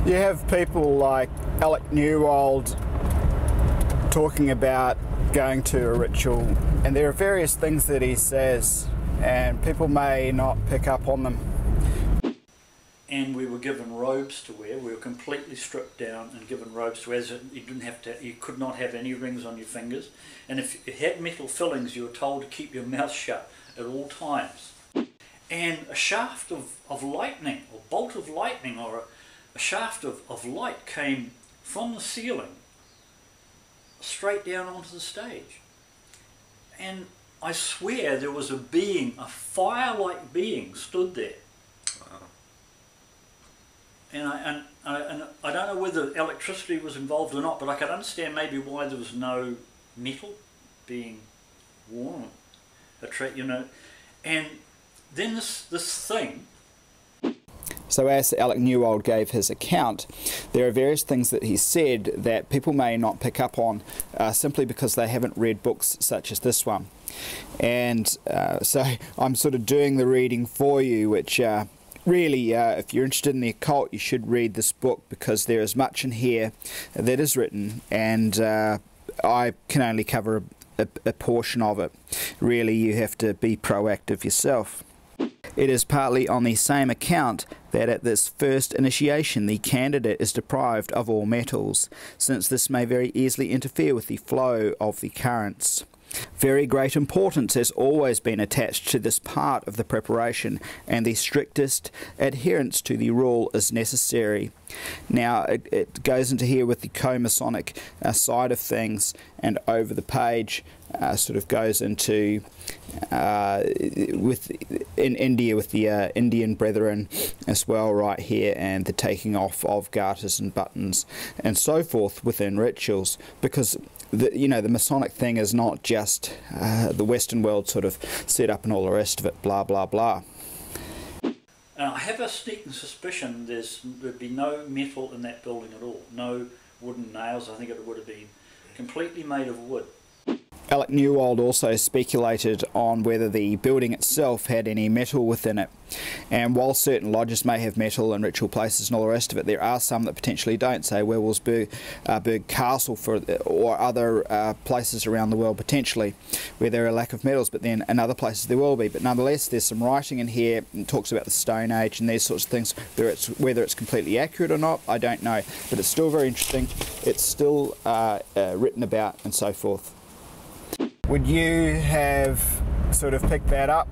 You have people like Alec Newald talking about going to a ritual, and there are various things that he says, and people may not pick up on them. And we were given robes to wear. We were completely stripped down and given robes to wear. You could not have any rings on your fingers, and if you had metal fillings, you were told to keep your mouth shut at all times. And a shaft of lightning, or bolt of lightning, or a shaft of light came from the ceiling straight down onto the stage. And I swear there was a being, a fire-like being, stood there. Wow. And I don't know whether electricity was involved or not, but I could understand maybe why there was no metal being worn, you know. And then this thing. So as Alec Newald gave his account, there are various things that he said that people may not pick up on simply because they haven't read books such as this one. And so I'm sort of doing the reading for you, which really, if you're interested in the occult, you should read this book, because there is much in here that is written, and I can only cover a portion of it. Really, you have to be proactive yourself. It is partly on the same account that at this first initiation the candidate is deprived of all metals, since this may very easily interfere with the flow of the currents. Very great importance has always been attached to this part of the preparation, and the strictest adherence to the rule is necessary. Now it goes into here with the co-Masonic side of things, and over the page sort of goes into in India with the Indian brethren as well right here, and the taking off of garters and buttons and so forth within rituals, because the Masonic thing is not just the Western world sort of set up and all the rest of it, blah blah blah. I have a sneaking suspicion there'd be no metal in that building at all, no wooden nails. I think it would have been completely made of wood. Alec Newald also speculated on whether the building itself had any metal within it, and while certain lodges may have metal in ritual places and all the rest of it, there are some that potentially don't, say Wewelsburg Castle or other places around the world potentially where there are a lack of metals, but then in other places there will be. But nonetheless, there's some writing in here and talks about the Stone Age and these sorts of things. Whether it's completely accurate or not, I don't know, but it's still very interesting. It's still written about and so forth. Would you have sort of picked that up